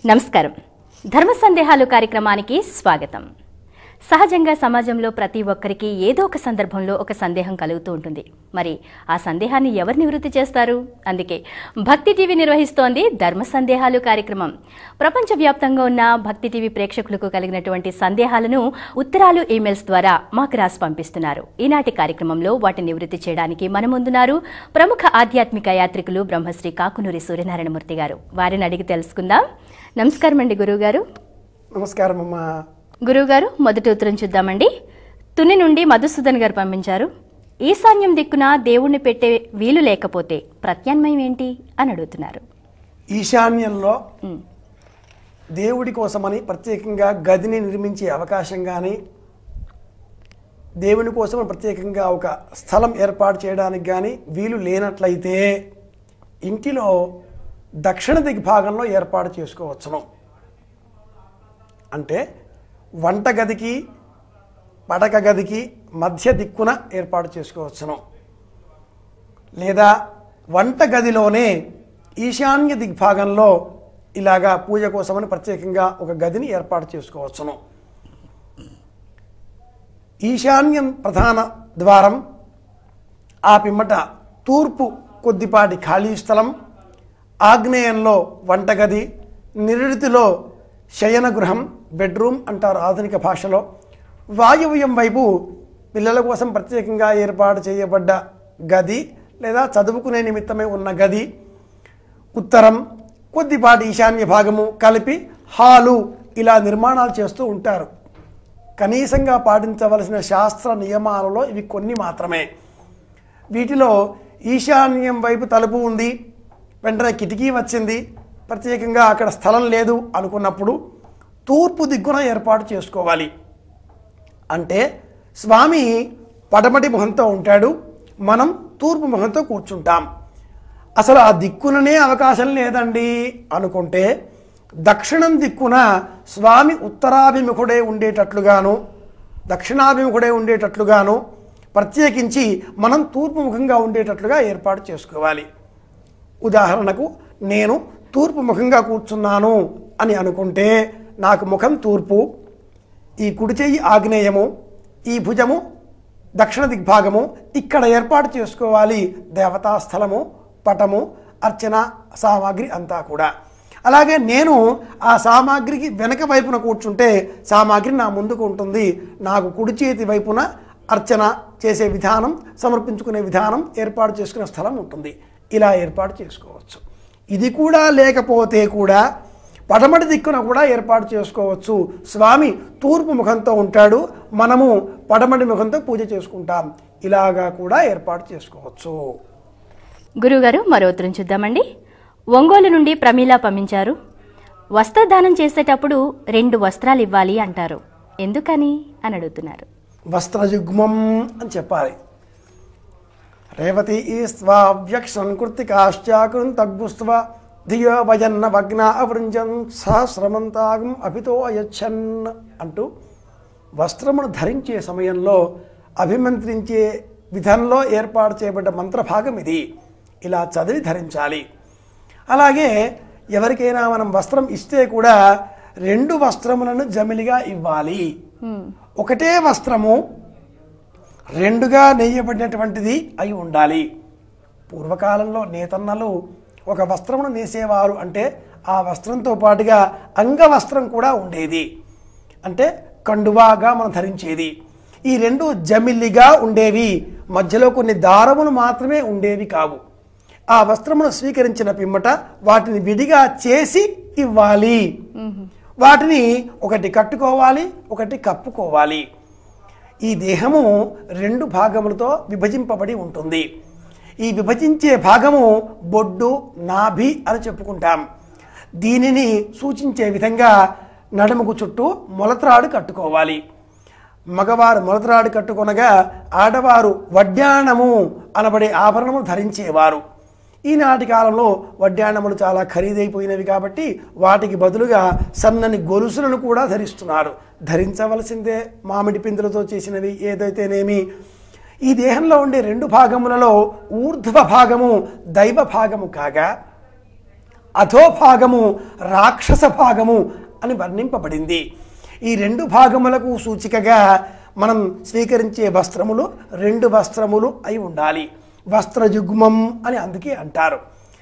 నమస్కారం. ధర్మ సందేహాలు కార్యక్రమానికి స్వాగతం. సహజంగా సమాజంలో ప్రతి ఒక్కరికి ఏదో ఒక సందర్భంలో ఒక సందేహం కలుగుతూ ఉంటుంది. మరి ఆ సందేహాన్ని ఎవరు నివృత్తి చేస్తారు? అందుకే భక్తి టీవీ నిర్వహిస్తోంది ధర్మ సందేహాలు కార్యక్రమం. ప్రపంచవ్యాప్తంగా ఉన్న భక్తి టీవీ ప్రేక్షకులకు కలిగినటువంటి సందేహాలను ఉత్తరాలు, ఈమెయిల్స్ ద్వారా మాకు రాసి పంపిస్తున్నారు. ఈనాటి కార్యక్రమంలో వాటిని నివృత్తి చేయడానికి మన ముందున్నారు ప్రముఖ ఆధ్యాత్మిక యాత్రికులు బ్రహ్మశ్రీ కాకునూరి సూర్యనారాయణమూర్తి గారు. వారిని అడిగి తెలుసుకుందాం. నమస్కారం అండి గురువుగారు. నమస్కారం అమ్మా. గురువుగారు, మొదటి ఉత్తరం చూద్దామండి. తుని నుండి మధుసూదన్ గారు పంపించారు. ఈశాన్యం దిక్కున దేవుణ్ణి పెట్టే వీలు లేకపోతే ప్రత్యామ్నాయం ఏంటి అని అడుగుతున్నారు. ఈశాన్యంలో దేవుడి కోసమని ప్రత్యేకంగా గదిని నిర్మించే అవకాశం కానీ, దేవుని కోసం ప్రత్యేకంగా ఒక స్థలం ఏర్పాటు చేయడానికి కానీ వీలు లేనట్లయితే ఇంటిలో దక్షిణ దిగ్భాగంలో ఏర్పాటు చేసుకోవచ్చును. అంటే వంటగదికి పడక గదికి మధ్య దిక్కున ఏర్పాటు చేసుకోవచ్చును. లేదా వంటగదిలోనే ఈశాన్య దిగ్భాగంలో ఇలాగా పూజ కోసమని ప్రత్యేకంగా ఒక గదిని ఏర్పాటు చేసుకోవచ్చును. ఈశాన్యం ప్రధాన ద్వారం, ఆ పిమ్మట తూర్పు కొద్దిపాటి ఖాళీ స్థలం, ఆగ్నేయంలో వంటగది, నిరుడితిలో శయన గృహం, బెడ్రూమ్ అంటారు ఆధునిక భాషలో. వాయువ్యం వైపు పిల్లల కోసం ప్రత్యేకంగా ఏర్పాటు చేయబడ్డ గది లేదా చదువుకునే నిమిత్తమై ఉన్న గది, ఉత్తరం కొద్దిపాటి ఈశాన్య భాగము కలిపి హాలు, ఇలా నిర్మాణాలు చేస్తూ ఉంటారు. కనీసంగా పాటించవలసిన శాస్త్ర నియమాలలో ఇవి కొన్ని మాత్రమే. వీటిలో ఈశాన్యం వైపు తలుపు ఉంది, వెంటనే కిటికీ వచ్చింది, ప్రత్యేకంగా అక్కడ స్థలం లేదు అనుకున్నప్పుడు తూర్పు దిక్కున ఏర్పాటు చేసుకోవాలి. అంటే స్వామి పడమటి ముఖంతో ఉంటాడు, మనం తూర్పు ముఖంతో కూర్చుంటాం. అసలు ఆ దిక్కుననే అవకాశం లేదండి అనుకుంటే దక్షిణం దిక్కున స్వామి ఉత్తరాభిముఖుడే ఉండేటట్లుగాను, దక్షిణాభిముఖుడే ఉండేటట్లుగాను, ప్రత్యేకించి మనం తూర్పు ముఖంగా ఉండేటట్లుగా ఏర్పాటు చేసుకోవాలి. ఉదాహరణకు నేను తూర్పు ముఖంగా కూర్చున్నాను అని అనుకుంటే నాకు ముఖం తూర్పు, ఈ కుడి చెయ్యి ఆగ్నేయము, ఈ భుజము దక్షిణ దిగ్భాగము, ఇక్కడ ఏర్పాటు చేసుకోవాలి దేవతాస్థలము, పటము, అర్చన సామాగ్రి అంతా కూడా. అలాగే నేను ఆ సామాగ్రికి వెనక వైపున కూర్చుంటే సామాగ్రి నా ముందుకు ఉంటుంది, నాకు కుడి చేతి వైపున అర్చన చేసే విధానం, సమర్పించుకునే విధానం, ఏర్పాటు చేసుకునే స్థలం ఉంటుంది. ఇలా ఏర్పాటు చేసుకోవచ్చు. ఇది కూడా లేకపోతే కూడా పడమటి దిక్కున కూడా ఏర్పాటు చేసుకోవచ్చు. స్వామి తూర్పు ముఖంతో ఉంటాడు, మనము పడమటి ముఖంతో పూజ చేసుకుంటాం. ఇలాగా కూడా ఏర్పాటు చేసుకోవచ్చు. గురువుగారు, మరో ఉత్తరం చూద్దామండి. ఒంగోలు నుండి ప్రమీల పంపించారు. వస్త్రదానం చేసేటప్పుడు 2 వస్త్రాలు ఇవ్వాలి అంటారు, ఎందుకని అని అడుగుతున్నారు. వస్త్రయుగ్మం అని చెప్పాలి. రేవతి ఈస్వావ్యక్షన్ కృతికాశ్చాకృన్ తగ్గుస్వ ధియో వజన్న వగ్న అవృంజన్ సహస్రమంతాగం అభితో అయచ్చన్ అంటూ వస్త్రమును ధరించే సమయంలో అభిమంత్రించే విధంలో ఏర్పాటు చేయబడ్డ మంత్రభాగం ఇది. ఇలా చదివి ధరించాలి. అలాగే ఎవరికైనా మనం వస్త్రం ఇస్తే కూడా 2 వస్త్రములను జమిలిగా ఇవ్వాలి. ఒకటే వస్త్రము 2గా నేయబడినటువంటిది అయి ఉండాలి. పూర్వకాలంలో నేతన్నలు ఒక వస్త్రమును నేసేవారు అంటే ఆ వస్త్రంతో పాటుగా అంగవస్త్రం కూడా ఉండేది, అంటే కండువాగా మనం ధరించేది. ఈ 2 జమిల్లిగా ఉండేవి, మధ్యలో కొన్ని దారములు మాత్రమే ఉండేవి కావు. ఆ వస్త్రమును స్వీకరించిన పిమ్మట వాటిని విడిగా చేసి ఇవ్వాలి. వాటిని ఒకటి కట్టుకోవాలి, ఒకటి కప్పుకోవాలి. ఈ దేహము 2 భాగములతో విభజింపబడి ఉంటుంది. ఈ విభజించే భాగము బొడ్డు, నాభి అని చెప్పుకుంటాం. దీనిని సూచించే విధంగా నడుముకు చుట్టూ మొలత్రాడు కట్టుకోవాలి. మగవారు మొలత్రాడు కట్టుకొనగా ఆడవారు వడ్డాణము అనబడే ఆభరణము ధరించేవారు. ఈనాటి కాలంలో వడ్డాణములు చాలా ఖరీదైపోయినవి కాబట్టి వాటికి బదులుగా సన్నని గొలుసులను కూడా ధరిస్తున్నారు. ధరించవలసిందే, మామిడి పిందులతో చేసినవి ఏదైతేనేమి. ఈ దేహంలో ఉండే 2 భాగములలో ఊర్ధ్వ భాగము దైవ భాగము కాగా అధోభాగము రాక్షస భాగము అని వర్ణింపబడింది. ఈ రెండు భాగములకు సూచికగా మనం స్వీకరించే వస్త్రములు రెండు వస్త్రములు అయి ఉండాలి. వస్త్రయుగ్మం అని అందుకే అంటారు.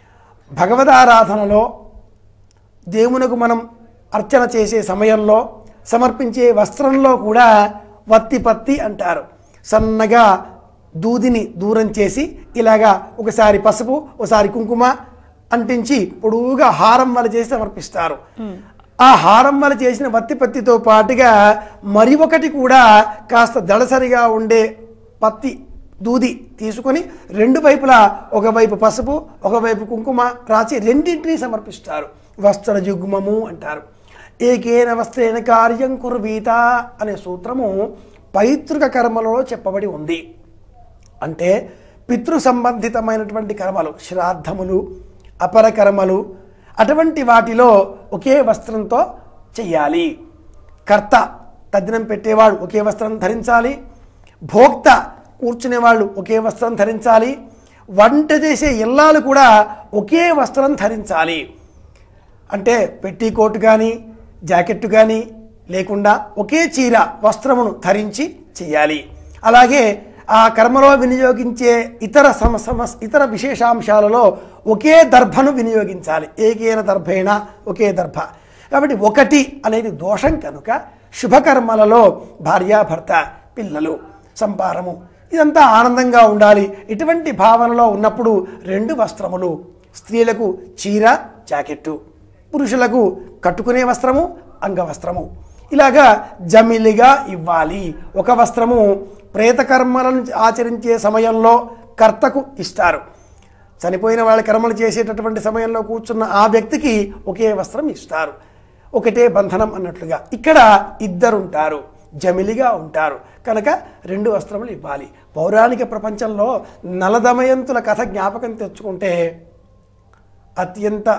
భగవదారాధనలో దేవునకు మనం అర్చన చేసే సమయంలో సమర్పించే వస్త్రంలో కూడా వత్తిపత్తి అంటారు. సన్నగా దూదిని దూరం చేసి ఇలాగా ఒకసారి పసుపు ఒకసారి కుంకుమ అంటించి పొడువుగా హారం వల చేసి సమర్పిస్తారు. ఆ హారం వల చేసిన వత్తిపత్తితో పాటుగా మరి ఒకటి కూడా కాస్త దళసరిగా ఉండే పత్తి దూది తీసుకొని రెండు వైపులా ఒకవైపు పసుపు ఒకవైపు కుంకుమ రాసి రెండింటినీ సమర్పిస్తారు. వస్త్రయుగ్మము అంటారు. ఏకేన వస్త్రేణ కార్యం కుర్వీత అనే సూత్రము పైతృక కర్మలలో చెప్పబడి ఉంది. అంటే పితృ సంబంధితమైనటువంటి కర్మలు, శ్రాద్ధములు, అపర కర్మలు, అటువంటి వాటిలో ఒకే వస్త్రంతో చెయ్యాలి. కర్త తద్దినం పెట్టేవాడు ఒకే వస్త్రం ధరించాలి. భోక్త కూర్చునేవాళ్ళు ఒకే వస్త్రం ధరించాలి. వంట చేసే ఇల్లాలు కూడా ఒకే వస్త్రం ధరించాలి. అంటే పెట్టీకోట్ కానీ జాకెట్టు కానీ లేకుండా ఒకే చీర వస్త్రమును ధరించి చేయాలి. అలాగే ఆ కర్మలో వినియోగించే ఇతర విశేషాంశాలలో ఒకే దర్భను వినియోగించాలి. ఏకేన దర్భేణ ఒకే దర్భ. కాబట్టి ఒకటి అనేది దోషం కనుక శుభకర్మలలో భార్యాభర్త పిల్లలు సంపారము ఇదంతా ఆనందంగా ఉండాలి. ఇటువంటి భావనలో ఉన్నప్పుడు రెండు వస్త్రములు, స్త్రీలకు చీర జాకెట్టు, పురుషులకు కట్టుకునే వస్త్రము అంగవస్త్రము ఇలాగా జమిలిగా ఇవ్వాలి. ఒక వస్త్రము ప్రేతకర్మలను ఆచరించే సమయంలో కర్తకు ఇస్తారు. చనిపోయిన వాళ్ళ కర్మలు చేసేటటువంటి సమయంలో కూర్చున్న ఆ వ్యక్తికి ఒకే వస్త్రం ఇస్తారు. ఒకటే బంధనం అన్నట్లుగా. ఇక్కడ ఇద్దరుంటారు, జమిలిగా ఉంటారు కనుక రెండు వస్త్రములు ఇవ్వాలి. పౌరాణిక ప్రపంచంలో నలదమయంతుల కథ జ్ఞాపకం తెచ్చుకుంటే అత్యంత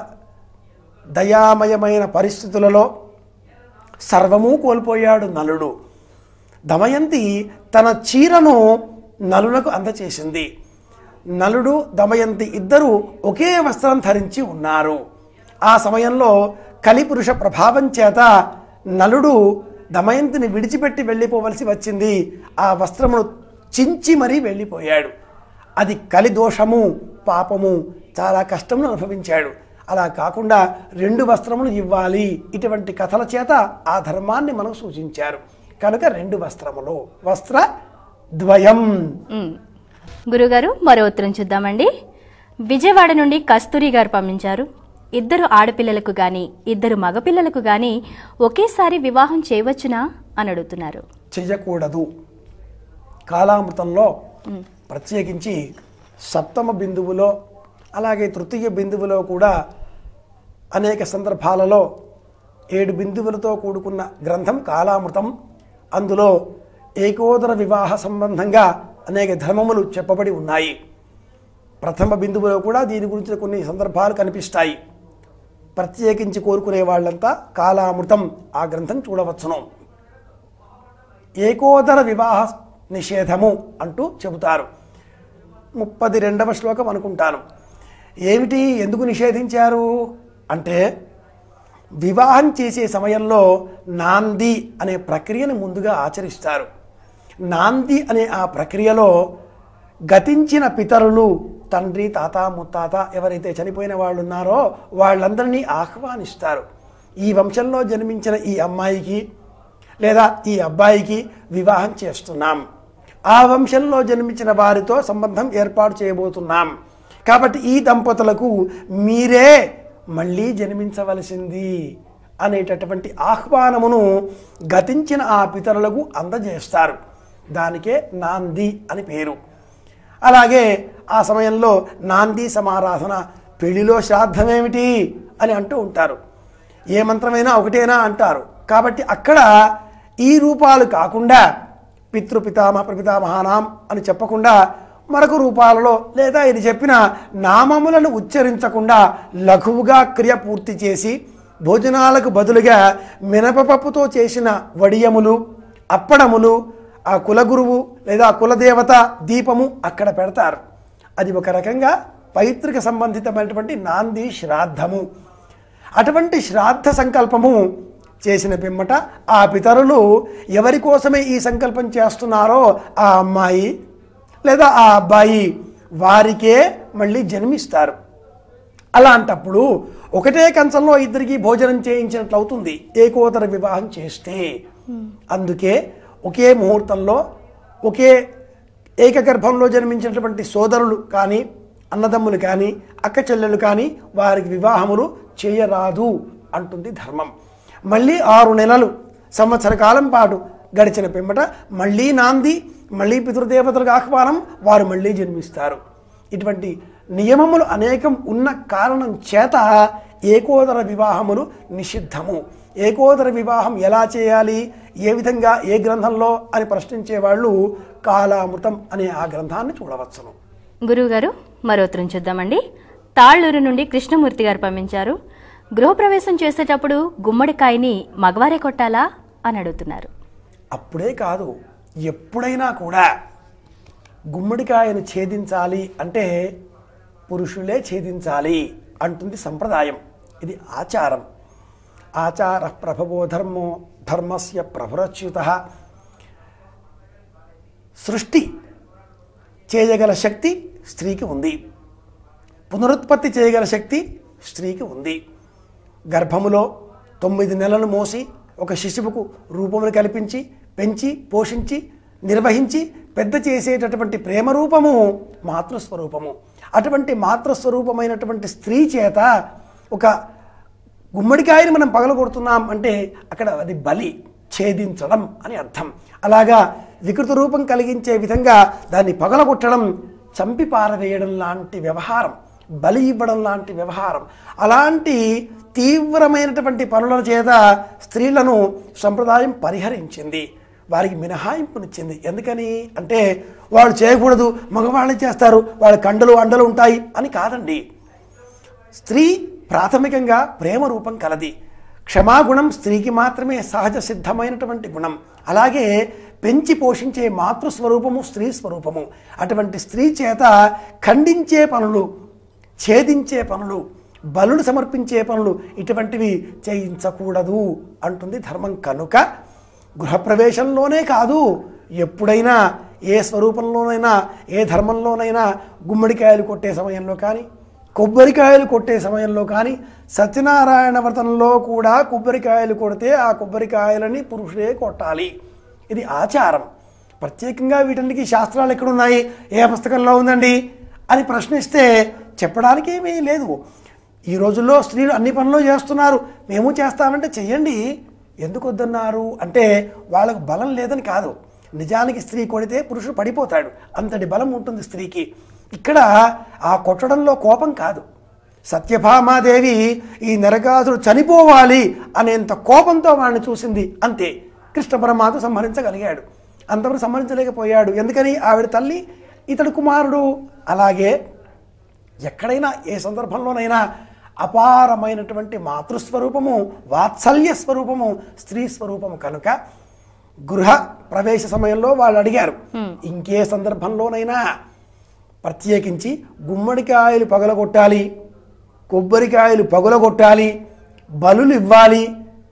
దయామయమైన పరిస్థితులలో సర్వము కోల్పోయాడు నలుడు. దమయంతి తన చీరను నలులకు అందచేసింది. నలుడు దమయంతి ఇద్దరు ఒకే వస్త్రం ధరించి ఉన్నారు. ఆ సమయంలో కలిపురుష ప్రభావం చేత నలుడు దమయంతిని విడిచిపెట్టి వెళ్ళిపోవలసి వచ్చింది. ఆ వస్త్రమును చించి మరీ వెళ్ళిపోయాడు. అది కలిదోషము, పాపము, చాలా కష్టమును అనుభవించాడు. అలా కాకుండా రెండు వస్త్రములు ఇవ్వాలి. ఇటువంటి కథల చేత ఆ ధర్మాన్ని మనకు సూచించారు కనుక రెండు వస్త్రములు, వస్త్ర ద్వయం. గురుగారు మరో ఉత్తరం చూద్దామండి. విజయవాడ నుండి కస్తూరి గారు పంపించారు. ఇద్దరు ఆడపిల్లలకు గాని ఇద్దరు మగపిల్లలకు గాని ఒకేసారి వివాహం చేయవచ్చునా అని అడుగుతున్నారు. చెయ్యకూడదు. కాలామృతంలో ప్రత్యేకించి సప్తమ బిందువులో అలాగే తృతీయ బిందువులో కూడా అనేక సందర్భాలలో 7 బిందువులతో కూడుకున్న గ్రంథం కాలామృతం. అందులో ఏకోదర వివాహ సంబంధంగా అనేక ధర్మములు చెప్పబడి ఉన్నాయి. ప్రథమ బిందువులో కూడా దీని గురించిన కొన్ని సందర్భాలు కనిపిస్తాయి. ప్రత్యేకించి కోరుకునే వాళ్ళంతా కాలామృతం ఆ గ్రంథం చూడవచ్చును. ఏకోదర వివాహ నిషేధము అంటూ చెబుతారు. 32వ శ్లోకం అనుకుంటాను. ఏమిటి, ఎందుకు నిషేధించారు అంటే వివాహం చేసే సమయంలో నాంది అనే ప్రక్రియను ముందుగా ఆచరిస్తారు. నాంది అనే ఆ ప్రక్రియలో గతించిన పితరులు, తండ్రి, తాత, ముత్తాత ఎవరైతే చనిపోయిన వాళ్ళు ఉన్నారో వాళ్ళందరినీ ఆహ్వానిస్తారు. ఈ వంశంలో జన్మించిన ఈ అమ్మాయికి లేదా ఈ అబ్బాయికి వివాహం చేస్తున్నాం, ఆ వంశంలో జన్మించిన వారితో సంబంధం ఏర్పాటు చేయబోతున్నాం, కాబట్టి ఈ దంపతులకు మీరే మళ్ళీ జన్మించవలసింది అనేటటువంటి ఆహ్వానమును గతించిన ఆ పితరులకు అందజేస్తారు. దానికే నాంది అని పేరు. అలాగే ఆ సమయంలో నాంది సమారాధన, పెళ్లిలో శ్రాద్ధమేమిటి అని అంటూ ఉంటారు. ఏ మంత్రమైనా ఒకటేనా అంటారు. కాబట్టి అక్కడ ఈ రూపాలు కాకుండా పితృపితామహ ప్రపితామహానాం అని చెప్పకుండా మరొక రూపాలలో లేదా ఇది చెప్పిన నామములను ఉచ్చరించకుండా లఘువుగా క్రియ పూర్తి చేసి భోజనాలకు బదులుగా మినపపప్పుతో చేసిన వడియములు, అప్పడములు, ఆ కులగురువు లేదా కులదేవత దీపము అక్కడ పెడతారు. అది ఒక రకంగా పైతృక సంబంధితమైనటువంటి నాంది శ్రాద్ధము. అటువంటి శ్రాద్ధ సంకల్పము చేసిన పిమ్మట ఆ పితరులు ఎవరి కోసమే ఈ సంకల్పం చేస్తున్నారో ఆ అమ్మాయి లేదా ఆ అబ్బాయి వారికే మళ్ళీ జన్మిస్తారు. అలాంటప్పుడు ఒకటే కంచంలో ఇద్దరికి భోజనం చేయించినట్లు అవుతుంది ఏకోదర వివాహం చేస్తే. అందుకే ఒకే ముహూర్తంలో ఒకే ఏకగర్భంలో జన్మించినటువంటి సోదరులు కానీ అన్నదమ్ములు కానీ అక్క చెల్లెలు కానీ వారికి వివాహములు చేయరాదు అంటుంది ధర్మం. మళ్ళీ 6 నెలలు సంవత్సర కాలం పాటు గడిచిన పిమ్మట మళ్ళీ నాంది, మళ్ళీ పితృదేవతలకు ఆహ్వానం, వారు మళ్ళీ జన్మిస్తారు. ఇటువంటి నియమములు అనేకం ఉన్న కారణం చేత ఏకోదర వివాహములు నిషిద్ధము. ఏకోదర వివాహం ఎలా చేయాలి, ఏ విధంగా, ఏ గ్రంథంలో అని ప్రశ్నించే వాళ్ళు కాలామృతం అనే ఆ గ్రంథాన్ని చూడవచ్చును. గురువుగారు, మరో ఉత్తరం చూద్దామండి. తాళ్ళూరు నుండి కృష్ణమూర్తి గారు పంపించారు. గృహప్రవేశం చేసేటప్పుడు గుమ్మడికాయని మగవారే కొట్టాలా అని అడుగుతున్నారు. అప్పుడే కాదు, ఎప్పుడైనా కూడా గుమ్మడికాయను ఛేదించాలి అంటే పురుషులే ఛేదించాలి అంటుంది సంప్రదాయం. ఇది ఆచారం. ఆచార ప్రభవో ధర్మో ధర్మస్య ప్రభురచ్యుతః. సృష్టి చేయగల శక్తి స్త్రీకి ఉంది, పునరుత్పత్తి చేయగల శక్తి స్త్రీకి ఉంది. గర్భములో 9 నెలలు మోసి ఒక శిశువుకు రూపమును కల్పించి పెంచి పోషించి నిర్వహించి పెద్ద చేసేటటువంటి ప్రేమ రూపము మాతృస్వరూపము. అటువంటి మాతృస్వరూపమైనటువంటి స్త్రీ చేత ఒక గుమ్మడికాయని మనం పగలగొడుతున్నాం అంటే అక్కడ అది బలి, ఛేదించడం అని అర్థం. అలాగా వికృత రూపం కలిగించే విధంగా దాన్ని పగలగొట్టడం, చంపి పారవేయడం లాంటి వ్యవహారం, బలి ఇవ్వడం లాంటి వ్యవహారం. అలాంటి తీవ్రమైనటువంటి పనుల చేత స్త్రీలను సంప్రదాయం పరిహరించింది, వారికి మినహాయింపునిచ్చింది. ఎందుకని అంటే వాళ్ళు చేయకూడదు, మగవాళ్ళు చేస్తారు, వాళ్ళ కండలు అండలు ఉంటాయి అని కాదండి. స్త్రీ ప్రాథమికంగా ప్రేమ రూపం కలది. క్షమాగుణం స్త్రీకి మాత్రమే సహజ సిద్ధమైనటువంటి గుణం. అలాగే పెంచి పోషించే మాతృస్వరూపము స్త్రీ స్వరూపము. అటువంటి స్త్రీ చేత ఖండించే పనులు, ఛేదించే పనులు, బలులు సమర్పించే పనులు ఇటువంటివి చేయించకూడదు అంటుంది ధర్మం. కనుక గృహప్రవేశంలోనే కాదు, ఎప్పుడైనా ఏ స్వరూపంలోనైనా ఏ ధర్మంలోనైనా గుమ్మడికాయలు కొట్టే సమయంలో కానీ, కొబ్బరికాయలు కొట్టే సమయంలో కానీ, సత్యనారాయణ వ్రతంలో కూడా కొబ్బరికాయలు కొడితే ఆ కొబ్బరికాయలని పురుషులే కొట్టాలి. ఇది ఆచారం. ప్రత్యేకంగా వీటన్నిటికీ శాస్త్రాలు ఎక్కడున్నాయి, ఏ పుస్తకంలో ఉందండి అని ప్రశ్నిస్తే చెప్పడానికి ఏమీ లేదు. ఈ రోజుల్లో స్త్రీలు అన్ని పనులు చేస్తున్నారు, మేము చేస్తామంటే చెయ్యండి. ఎందుకు వద్దన్నారు అంటే వాళ్ళకు బలం లేదని కాదు. నిజానికి స్త్రీ కొడితే పురుషుడు పడిపోతాడు, అంతటి బలం ఉంటుంది స్త్రీకి. ఇక్కడ ఆ కొట్టడంలో కోపం కాదు. సత్యభామాదేవి ఈ నరకాసుడు చనిపోవాలి అనేంత కోపంతో వాడిని చూసింది, అంతే. కృష్ణ పరమాత్మ సంహరించగలిగాడు, అంతవరకు సంహరించలేకపోయాడు. ఎందుకని? ఆవిడ తల్లి, ఇతడు కుమారుడు. అలాగే ఎక్కడైనా ఏ సందర్భంలోనైనా అపారమైనటువంటి మాతృస్వరూపము, వాత్సల్య స్వరూపము స్త్రీ స్వరూపము. కనుక గృహ ప్రవేశ సమయంలో వాళ్ళు అడిగారు, ఇంకే సందర్భంలోనైనా ప్రత్యేకించి గుమ్మడికాయలు పగలగొట్టాలి, కొబ్బరికాయలు పగలగొట్టాలి, బలులు ఇవ్వాలి.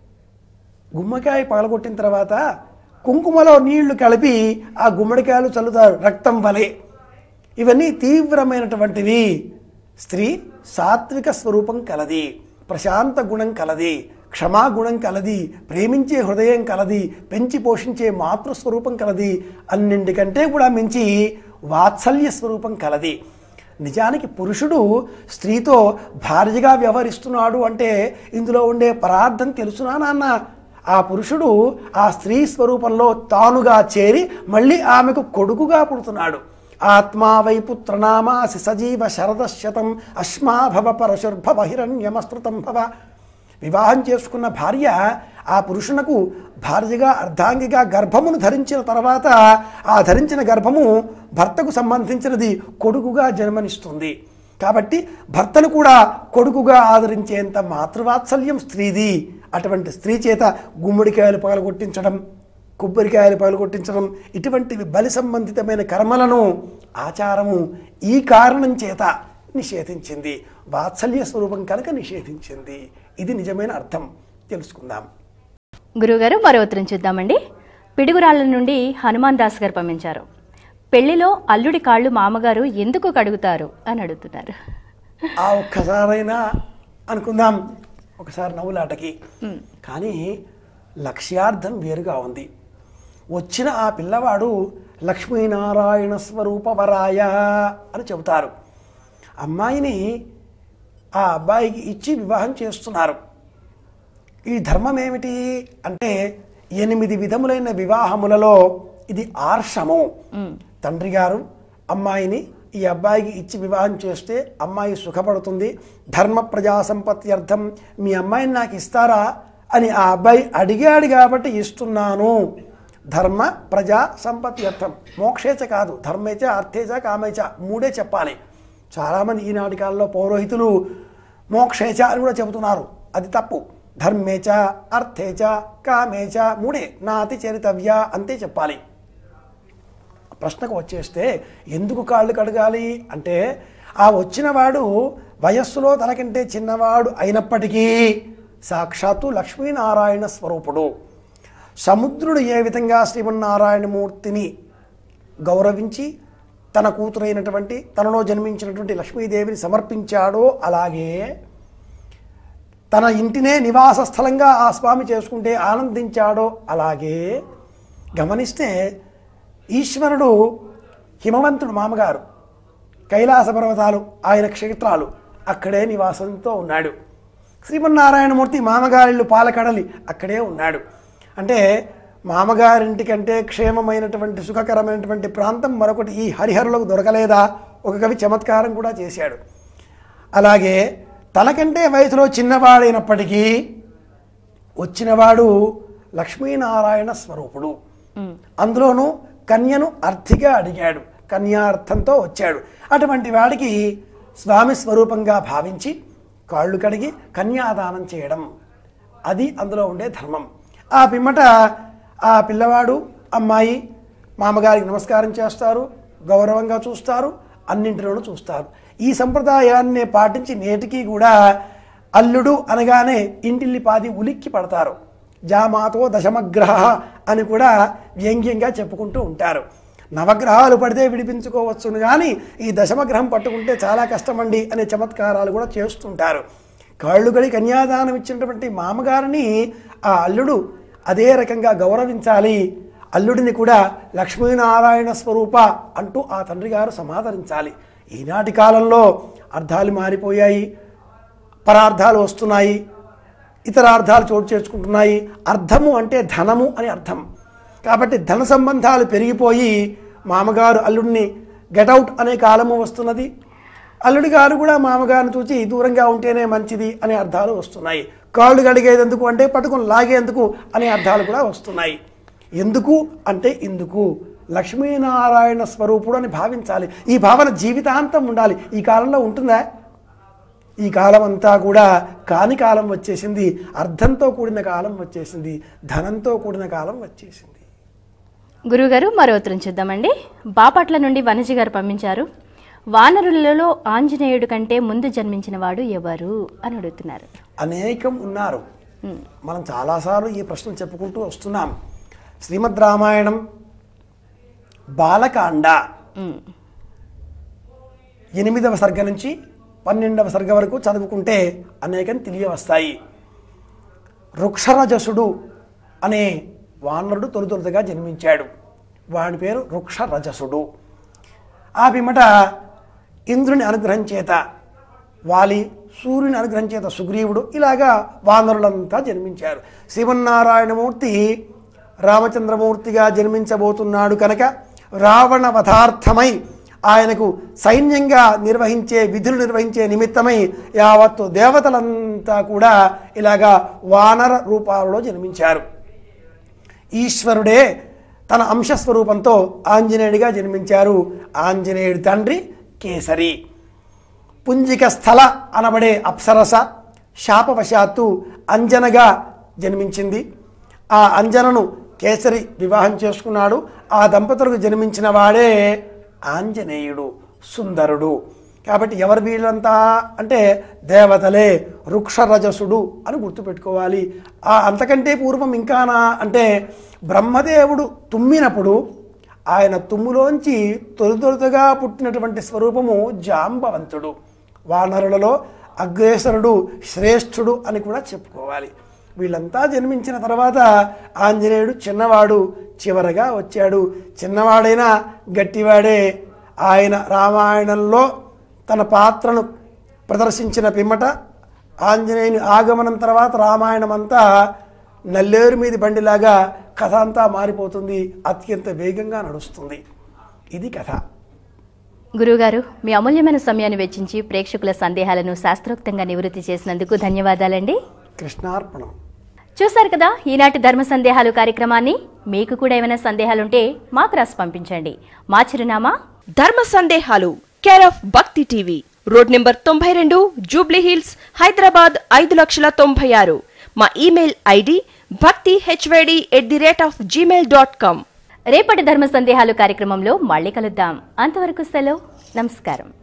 గుమ్మడికాయ పగలగొట్టిన తర్వాత కుంకుమలో నీళ్లు కలిపి ఆ గుమ్మడికాయలు చల్లుతారు, రక్తం వలె. ఇవన్నీ తీవ్రమైనటువంటివి. స్త్రీ సాత్విక స్వరూపం కలది, ప్రశాంత గుణం కలది, క్షమాగుణం కలది, ప్రేమించే హృదయం కలది, పెంచి పోషించే మాతృస్వరూపం కలది, అన్నింటికంటే కూడా మించి వాత్సల్య స్వరూపం కలది. నిజానికి పురుషుడు స్త్రీతో భార్యగా వ్యవహరిస్తున్నాడు అంటే ఇందులో ఉండే పరార్థం తెలుసునా నాన్న? ఆ పురుషుడు ఆ స్త్రీ స్వరూపంలో తానుగా చేరి మళ్ళీ ఆమెకు కొడుకుగా పుడుతున్నాడు. ఆత్మా వై పుత్రనామాసి సజీవ శరదశతం అశ్మాభవ పరశుర్భవ హిరణ్యమస్త్రుతం భవ. వివాహం చేసుకున్న భార్య ఆ పురుషునకు భార్యగా అర్ధాంగిగా గర్భమును ధరించిన తర్వాత ఆ ధరించిన గర్భము భర్తకు సంబంధించినది, కొడుకుగా జన్మనిస్తుంది. కాబట్టి భర్తను కూడా కొడుకుగా ఆదరించేంత మాతృవాత్సల్యం స్త్రీది. అటువంటి స్త్రీ చేత గుమ్మడికాయలు పగలగొట్టించడం, కొబ్బరికాయలు పగలగొట్టించడం ఇటువంటివి బలి సంబంధితమైన కర్మలను ఆచారము ఈ కారణం చేత నిషేధించింది. వాత్సల్య స్వరూపం కనుక నిషేధించింది. ఇది నిజమైన అర్థం. తెలుసుకుందాం. గురువుగారు మరో ఉత్తరం చూద్దామండి. పిడుగురాళ్ల నుండి హనుమాన్ దాస్ గారు పంపించారు. పెళ్లిలో అల్లుడి కాళ్ళు మామగారు ఎందుకు కడుగుతారు అని అడుగుతున్నారు. ఆ ఒక్కసారైనా అనుకుందాం, ఒకసారి నవ్వులాటకి. కానీ లక్ష్యార్థం వేరుగా ఉంది. వచ్చిన ఆ పిల్లవాడు లక్ష్మీనారాయణ స్వరూపవరాయ అని చెబుతారు. అమ్మాయిని ఆ అబ్బాయికి ఇచ్చి వివాహం చేస్తున్నారు. ఈ ధర్మం ఏమిటి అంటే 8 విధములైన వివాహములలో ఇది ఆర్షము. తండ్రి గారు అమ్మాయిని ఈ అబ్బాయికి ఇచ్చి వివాహం చేస్తే అమ్మాయి సుఖపడుతుంది. ధర్మ ప్రజా సంపత్త్యర్థం మీ అమ్మాయిని నాకు ఇస్తారా అని ఆ అబ్బాయి అడిగాడు కాబట్టి ఇస్తున్నాను. ధర్మ ప్రజా సంపత్త్యర్థం, మోక్షేచ కాదు, ధర్మేచ అర్థేచ కామేచ, 3 చెప్పాలి. చాలామంది ఈనాటి కాలంలో పౌరోహితులు మోక్షేచ అని కూడా చెబుతున్నారు. అది తప్పు. ధర్మేచ అర్థేచ కామేచ 3 నాతి చరితవ్య అంతే చెప్పాలి. ప్రశ్నకు వచ్చేస్తే ఎందుకు కాళ్ళు కడగాలి అంటే ఆ వచ్చినవాడు వయస్సులో తనకంటే చిన్నవాడు అయినప్పటికీ సాక్షాత్తు లక్ష్మీనారాయణ స్వరూపుడు. సముద్రుడు ఏ విధంగా శ్రీమన్నారాయణమూర్తిని గౌరవించి తన కూతురైనటువంటి తనలో జన్మించినటువంటి లక్ష్మీదేవిని సమర్పించాడో అలాగే తన ఇంటినే నివాస స్థలంగా ఆ స్వామి చేసుకుంటే ఆనందించాడో అలాగే గమనిస్తే ఈశ్వరుడు హిమవంతుడు మామగారు, కైలాస పర్వతాలు ఆయన క్షేత్రాలు, అక్కడే నివాసంతో ఉన్నాడు. శ్రీమన్నారాయణమూర్తి మామగారిళ్ళు పాలకడలి అక్కడే ఉన్నాడు. అంటే మామగారింటికంటే క్షేమమైనటువంటి సుఖకరమైనటువంటి ప్రాంతం మరొకటి ఈ హరిహరులకు దొరకలేదా? ఒక కవి చమత్కారం కూడా చేశాడు. అలాగే తనకంటే వయసులో చిన్నవాడైనప్పటికీ వచ్చినవాడు లక్ష్మీనారాయణ స్వరూపుడు. అందులోనూ కన్యను అర్థిగా అడిగాడు, కన్యార్థంతో వచ్చాడు. అటువంటి వాడికి స్వామి స్వరూపంగా భావించి కాళ్ళు కడిగి కన్యాదానం చేయడం, అది అందులో ఉండే ధర్మం. ఆ పిమ్మట ఆ పిల్లవాడు అమ్మాయి మామగారికి నమస్కారం చేస్తారు, గౌరవంగా చూస్తారు, అన్నింటిలోనూ చూస్తారు. ఈ సంప్రదాయాన్ని పాటించి నేటికి కూడా అల్లుడు అనగానే ఇంటిల్లి పాది ఉలిక్కి పడతారు. జామాతో దశమగ్రహ అని కూడా వ్యంగ్యంగా చెప్పుకుంటూ ఉంటారు. నవగ్రహాలు పడితే విడిపించుకోవచ్చును కానీ ఈ దశమగ్రహం పట్టుకుంటే చాలా కష్టమండి అనే చమత్కారాలు కూడా చేస్తుంటారు. కాళ్ళు కడి కన్యాదానం ఇచ్చినటువంటి మామగారిని ఆ అల్లుడు అదే రకంగా గౌరవించాలి. అల్లుడిని కూడా లక్ష్మీనారాయణ స్వరూప అంటూ ఆ తండ్రి గారు సమాదరించాలి. ఈనాటి కాలంలో అర్థాలు మారిపోయాయి, పరార్థాలు వస్తున్నాయి, ఇతర అర్థాలు చోటు చేసుకుంటున్నాయి. అర్థము అంటే ధనము అని అర్థం. కాబట్టి ధన సంబంధాలు పెరిగిపోయి మామగారు అల్లుడిని గెటౌట్ అనే కాలము వస్తున్నది. అల్లుడి గారు కూడా మామగారిని చూసి దూరంగా ఉంటేనే మంచిది అనే అర్థాలు వస్తున్నాయి. కాళ్ళు గడిగేందుకు అంటే పట్టుకుని లాగేందుకు అనే అర్థాలు కూడా వస్తున్నాయి. ఎందుకు అంటే ఇందుకు లక్ష్మీనారాయణ స్వరూపుడు అని భావించాలి. ఈ భావన జీవితాంతం ఉండాలి. ఈ కాలంలో ఉంటుందా? ఈ కాలం అంతా కూడా కాని కాలం వచ్చేసింది, అర్థంతో కూడిన కాలం వచ్చేసింది, ధనంతో కూడిన కాలం వచ్చేసింది. గురువుగారు మరో ఉత్తరం చూద్దామండి. బాపట్ల నుండి వనజి గారు పంపించారు. వానరులలో ఆంజనేయుడు కంటే ముందు జన్మించిన వాడు ఎవరు అని అడుగుతున్నారు. అనేకం ఉన్నారు. మనం చాలాసార్లు ఈ ప్రశ్న చెప్పుకుంటూ వస్తున్నాం. శ్రీమద్ రామాయణం బాలకాండ 8వ సర్గ నుంచి 12వ సర్గ వరకు చదువుకుంటే అనేకం తెలియవస్తాయి. వృక్షరజసుడు అనే వానరుడు తొలుతొలుతగా జన్మించాడు. వాడి పేరు వృక్షరజసుడు. ఆ పిమ్మట ఇంద్రుని అనుగ్రహం చేత వాలి, సూర్యుని అనుగ్రహం చేత సుగ్రీవుడు, ఇలాగా వానరులంతా జన్మించారు. శ్రీమన్నారాయణమూర్తి రామచంద్రమూర్తిగా జన్మించబోతున్నాడు కనుక రావణ వధార్థమై ఆయనకు సైన్యంగా నిర్వహించే విధులు నిర్వహించే నిమిత్తమై యావత్తు దేవతలంతా కూడా ఇలాగా వానర రూపాలలో జన్మించారు. ఈశ్వరుడే తన అంశస్వరూపంతో ఆంజనేయుడిగా జన్మించారు. ఆంజనేయుడి తండ్రి కేసరి. పుంజిక స్థల అనబడే అప్సరస శాపవశాత్తు అంజనగా జన్మించింది. ఆ అంజనను కేసరి వివాహం చేసుకున్నాడు. ఆ దంపతులకు జన్మించిన వాడే ఆంజనేయుడు, సుందరుడు. కాబట్టి ఎవరు వీళ్ళంతా అంటే దేవతలే, వృక్షరజసుడు అని గుర్తుపెట్టుకోవాలి. అంతకంటే పూర్వం ఇంకానా అంటే బ్రహ్మదేవుడు తుమ్మినప్పుడు ఆయన తుమ్ములోంచి తొలుతొలుతగా పుట్టినటువంటి స్వరూపము జాంబవంతుడు. వానరులలో అగ్రేసరుడు, శ్రేష్ఠుడు అని కూడా చెప్పుకోవాలి. వీళ్ళంతా జన్మించిన తర్వాత ఆంజనేయుడు చిన్నవాడు చివరగా వచ్చాడు. చిన్నవాడైనా గట్టివాడే. ఆయన రామాయణంలో తన పాత్రను ప్రదర్శించిన పిమ్మట ఆంజనేయుని ఆగమనం తర్వాత రామాయణం అంతా నల్లేరు మీది బండిలాగా కథ అంతా మారిపోతుంది, అత్యంత వేగంగా నడుస్తుంది. ఇది కథ. గురువుగారు, మీ అమూల్యమైన సమయాన్ని వెచ్చించి ప్రేక్షకుల సందేహాలను శాస్త్రోక్తంగా నివృత్తి చేసినందుకు ధన్యవాదాలండి. కృష్ణార్పణం. చూశారు కదా ఈనాటి ధర్మ సందేహాలు కార్యక్రమాన్ని. మీకు కూడా ఏమైనా సందేహాలుంటే మాకు రాసి పంపించండి. మా చిరునామా ధర్మ సందేహాలు, care of Bhakti TV, road number 92, Jubilee Hills, Hyderabad 5,96,000. మా ఇమెయిల్ ఐడి bhakti@gmail.com. రేపటి ధర్మ సందేహాలు కార్యక్రమంలో మళ్ళీ కలుద్దాం. అంతవరకు సెలవు. నమస్కారం.